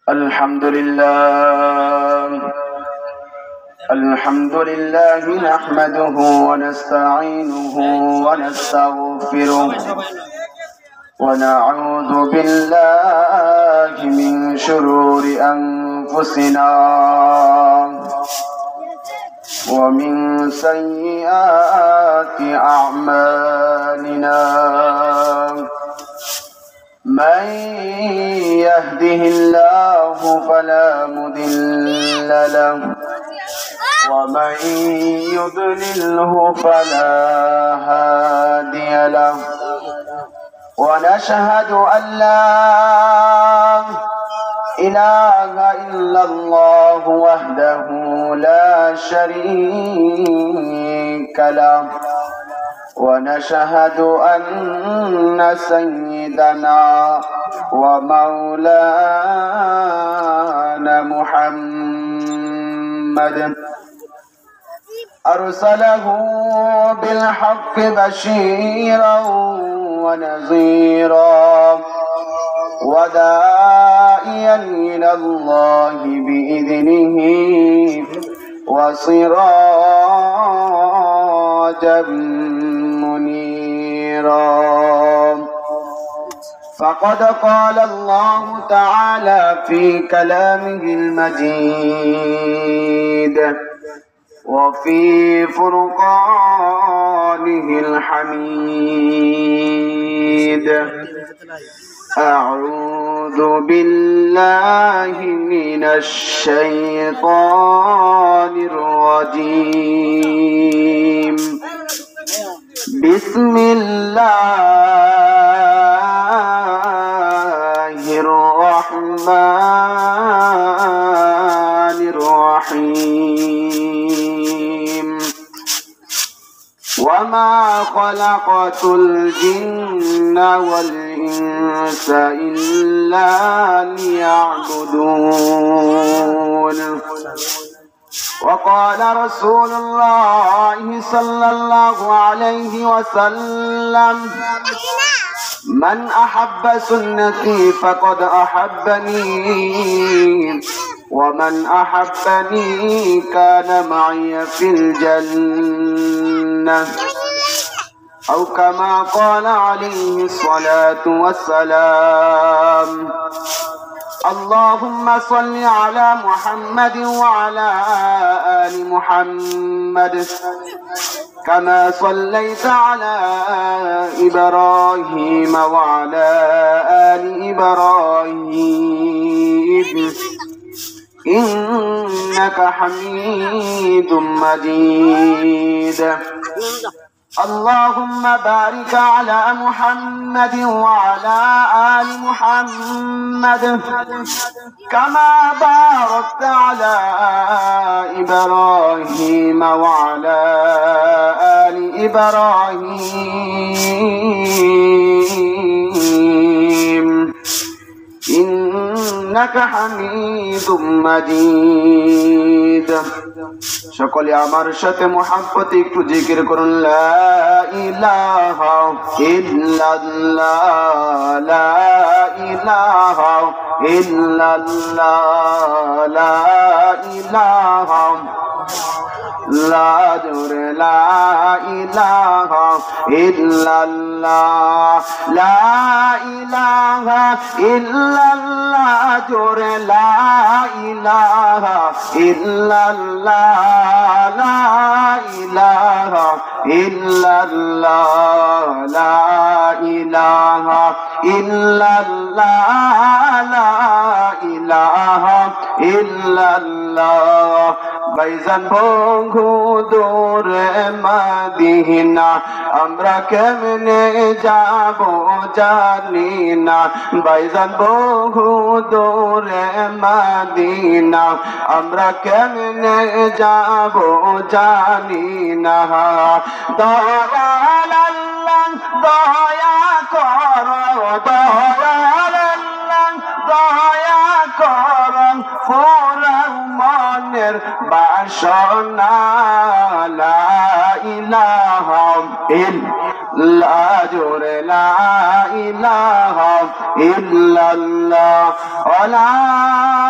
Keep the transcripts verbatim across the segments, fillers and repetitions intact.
الحمد لله الحمد لله نحمده ونستعينه ونستغفره ونعوذ بالله من شرور أنفسنا ومن سيئات أعمالنا من يهده الله فلا مضل له ومن يضلله فلا هادي له ونشهد أن لا إله إلا الله وحده لا شريك له ونشهد أن سيدنا ومولانا محمد أرسله بالحق بشيرا ونذيرا وداعيا إلى الله بإذنه وسراجا منيرا فقد قال الله تعالى في كلامه المجيد وفي فرقانه الحميد أعوذ بالله من الشيطان الرجيم بسم الله الرحمن الرحيم وما خلقت الجن والإنس إلا ليعبدون وقال رسول الله صلى الله عليه وسلم من أحب سنتي فقد أحبني ومن أحبني كان معي في الجنة أو كما قال عليه الصلاة والسلام اللهم صل على محمد وعلى آل محمد كما صليت على إبراهيم وعلى آل إبراهيم إنك حميد مجيد اللهم بارك على محمد وعلى آل محمد كما باركت على إبراهيم وعلى آل إبراهيم إنك حميد مجيد সকলে আমার সাথে মহব্বতে একটু জিকির করুন লা ইলাহা ইল্লাল্লাহ লা ইলাহা ইল্লাল্লাহ লা ইলাহা লা জোরে লা ইলাহা ইল্লাল্লাহ লা ইলাহা ইল্লাল্লাহ জোরে লা ইলাহা ইল্লাল্লাহ লা ইলাহা ইল্লাল্লাহ লা ইলাহা ইল্লাল্লাহ লা ইলাহা ইল্লাল্লাহ ভাইজান বঙ্গু দূরে মদিনা আমরা কেমনে যাব জানি না ভাইজান বহু দূরে মদিনা আমরা কেমনে যাব জানি না দয়াল আল্লাহ দয়া করো দয়াল আল্লাহ দয়া করো পুরাও মনের বাসনা লা ইলাহা ইল্লাল্লাহ জোরে লা ইলাহা ইল্লাল্লাহ ওয়া লা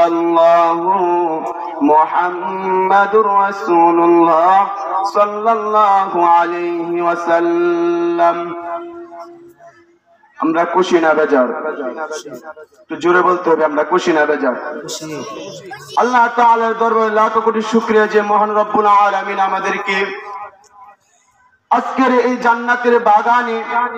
ইল্লাল্লাহু মুহাম্মাদুর রাসূলুল্লাহ সাল্লাল্লাহু আলাইহি ওয়াসাল্লাম। আমরা খুশি না বেজার? একটু জোরে বলতে হবে, আমরা খুশি না বেজার? আল্লাহ তাআলার দরবারে লাখ কোটি শুকরিয়া যে মহান রব্বুল আলামিন আমাদেরকে আজকের এই জান্নাতের বাগানে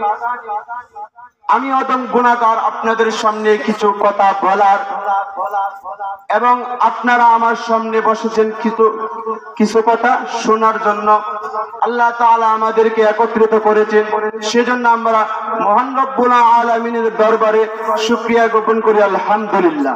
আমি অদম গুনাহগার আপনাদের সামনে কিছু কথা বলার এবং আপনারা আমার সামনে বসেছেন কিছু কিছু কথা শোনার জন্য আল্লাহ তাআলা আমাদেরকে একত্রিত করেছেন। সেজন্য আমরা মহান রব্বুল আলামিনের দরবারে শুকরিয়া জ্ঞাপন করি। আলহামদুলিল্লাহ।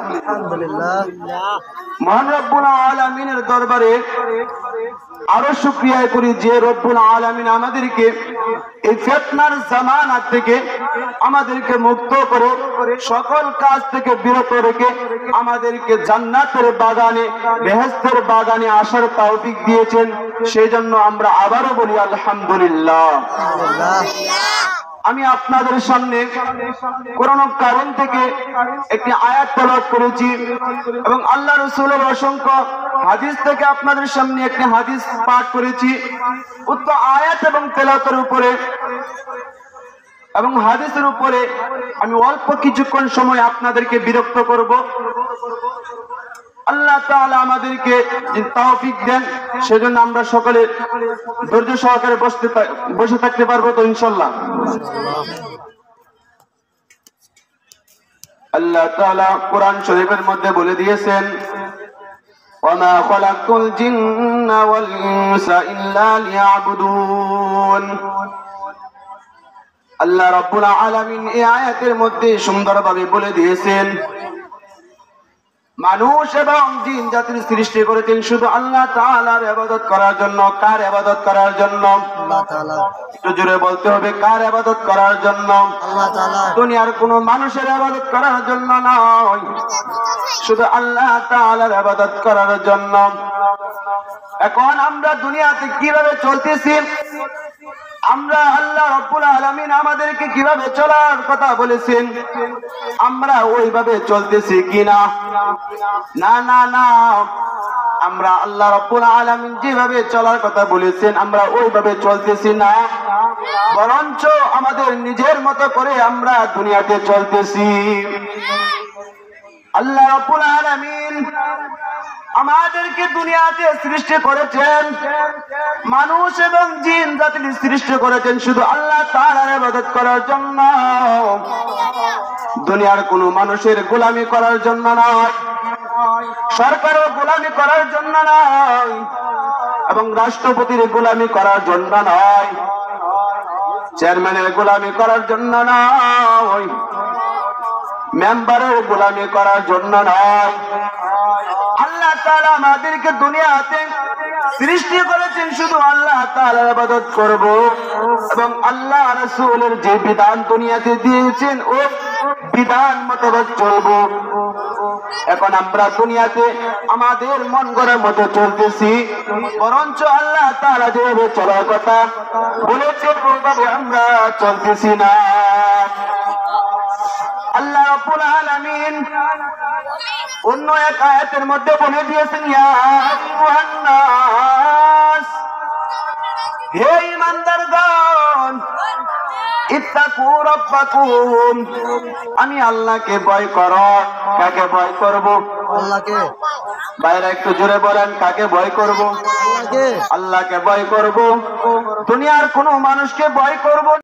মহান রব্বুল আলামিনের দরবারে আরো শুকরিয়া করি যে রব্বুল আলামিন আমাদেরকে এই ফিতনার জামানা থেকে আমাদেরকে মুক্ত করে সকল কাজ থেকে বিরত রেখে আমাদেরকে জান্নাতের বাগানে বেহেশতের বাগানে আসার তৌফিক দিয়েছেন। সেই জন্য আমরা আবারও বলি আলহামদুলিল্লাহ। আমি আপনাদের সামনে কোরআন কারীম থেকে একটি আয়াত তেলাওয়াত করেছি এবং আল্লাহ রাসূলের অসংখ্য হাদিস থেকে আপনাদের সামনে একটি হাদিস পাঠ করেছি। উক্ত আয়াত এবং তেলাওয়াতের উপরে এবং হাদিসের উপরে আমি অল্প কিছুক্ষণ সময় আপনাদেরকে বিরক্ত করব। আল্লাহ তাআলা আমাদেরকে তৌফিক দেন, সেজন্য আমরা সকলে ধৈর্য সহকারে বসতে বসে থাকতে পারবো তো ইনশাআল্লাহ। আল্লাহ তাআলা কোরআন শরীফের মধ্যে বলে দিয়েছেন, ওয়ামা খালাকতুল জিন্না ওয়াল ইনসা ইল্লা লিয়াবুদুন। আল্লাহ রাব্বুল আলামিন এই আয়াতের মধ্যে সুন্দরভাবে বলে দিয়েছেন মানুষ এবং জিন জাতির সৃষ্টি করেছেন শুধু আল্লাহ তাআলার ইবাদত করার জন্য। কার ইবাদত করার জন্য? আল্লাহ তাআলা। একটু জোরে বলতে হবে, কার ইবাদত করার জন্য? আল্লাহ তাআলা। দুনিয়ার কোনো মানুষের ইবাদত করার জন্য নয়, শুধু আল্লাহ তাআলার ইবাদত করার জন্য। এখন আমরা দুনিয়াতে কিভাবে চলতেছি, আমরা আল্লাহ রাব্বুল আলামিন আমাদেরকে কিভাবে চলার কথা বলেছেন, আমরা ওইভাবে চলতেছি কিনা? না না না, আমরা আল্লাহ রাব্বুল আলামিন যেভাবে চলার কথা বলেছেন আমরা ওইভাবে চলতেছি না, বরঞ্চ আমাদের নিজের মতো করে আমরা দুনিয়াতে চলতেছি। আল্লাহ রাব্বুল আলামিন আমাদেরকে দুনিয়াতে সৃষ্টি করেছেন, মানুষ এবং জিন জাতির সৃষ্টি করেছেন শুধু আল্লাহ তাআলার ইবাদত করার জন্য, দুনিয়ার কোনো মানুষের গোলামি করার জন্য নয়, সরকারের গোলামি করার জন্য নয়, এবং রাষ্ট্রপতির গোলামি করার জন্য নয়, চেয়ারম্যানের গোলামি করার জন্য নয়, মেম্বারের গোলামি করার জন্য নয়। আল্লাহ তাআলা আমাদেরকে দুনিয়াতে সৃষ্টি করেছেন শুধু আল্লাহ তাআলার ইবাদত করব এবং আল্লাহ রাসূলের যে বিধান দুনিয়াতে দিয়েছেন ও বিধান মতো চলব। এখন আমরা দুনিয়াতে আমাদের মন গড়ার মতো চলতেছি, বরঞ্চ আল্লাহ তাআলা যেভাবে চলার কথা বলেছেন ওইভাবে আমরা চলতেছি না। আল্লাহ রাব্বুল আলামিন অন্য এক আয়াতের মধ্যে বলে দিয়েছেন, ইয়া আইয়ুহান নাস, হে ঈমানদারগণ, ইত্তাকু রাব্বাকুম, আমি আল্লাহকে ভয় করো। কাকে ভয় করব? আল্লাহকে। বাইরে একটু জোরে বলেন, কাকে ভয় করব? আল্লাহকে। আল্লাহকে ভয় করব, দুনিয়ার কোনো মানুষকে ভয় করব